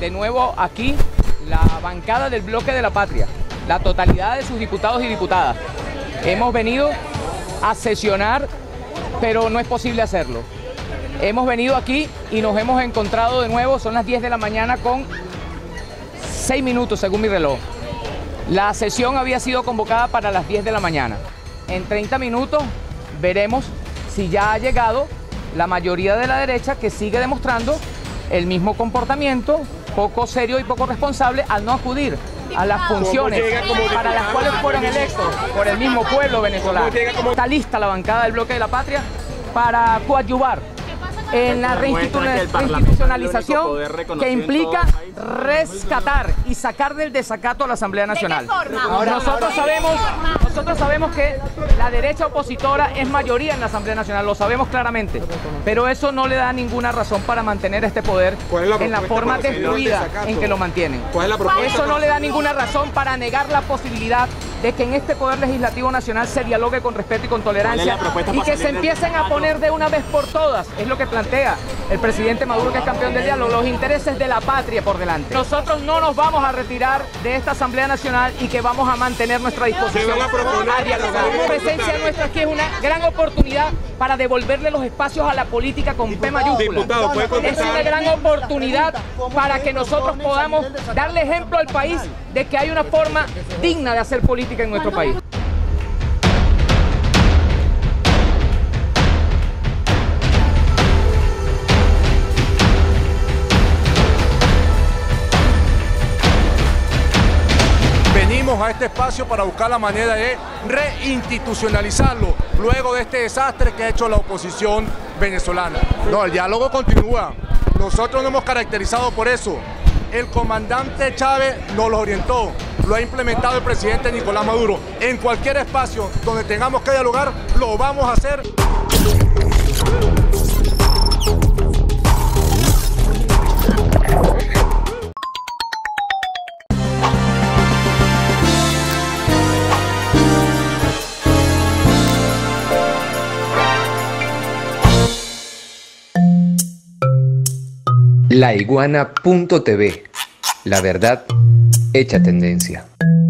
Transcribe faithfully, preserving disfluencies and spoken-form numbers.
de nuevo aquí la bancada del Bloque de la Patria, la totalidad de sus diputados y diputadas. Hemos venido a sesionar, pero no es posible hacerlo. Hemos venido aquí y nos hemos encontrado de nuevo, son las diez de la mañana con seis minutos según mi reloj. La sesión había sido convocada para las diez de la mañana. En treinta minutos veremos si ya ha llegado la mayoría de la derecha, que sigue demostrando el mismo comportamiento poco serio y poco responsable al no acudir a las funciones para las cuales fueron electos por el mismo pueblo venezolano. Está lista la bancada del Bloque de la Patria para coadyuvar en la reinstitucionalización que implica rescatar y sacar del desacato a la Asamblea Nacional. Ahora, nosotros sabemos, nosotros sabemos que la derecha opositora es mayoría en la Asamblea Nacional, lo sabemos claramente, pero eso no le da ninguna razón para mantener este poder en la forma destruida en que lo mantienen. Eso no le da ninguna razón para negar la posibilidad de que en este Poder Legislativo Nacional se dialogue con respeto y con tolerancia y que se empiecen a poner de una vez por todas, es lo que plantea el presidente Maduro, que es campeón del diálogo, los intereses de la patria por delante. Nosotros no nos vamos a retirar de esta Asamblea Nacional y que vamos a mantener nuestra disposición a dialogar. La presencia nuestra aquí es una gran oportunidad para devolverle los espacios a la política con P mayúscula. Es una gran oportunidad para que nosotros podamos darle ejemplo al país de que hay una forma digna de hacer política en nuestro país. Venimos a este espacio para buscar la manera de reinstitucionalizarlo luego de este desastre que ha hecho la oposición venezolana. No, el diálogo continúa. Nosotros nos hemos caracterizado por eso. El comandante Chávez nos lo orientó, lo ha implementado el presidente Nicolás Maduro. En cualquier espacio donde tengamos que dialogar, lo vamos a hacer. La Iguana punto T V, la verdad hecha tendencia.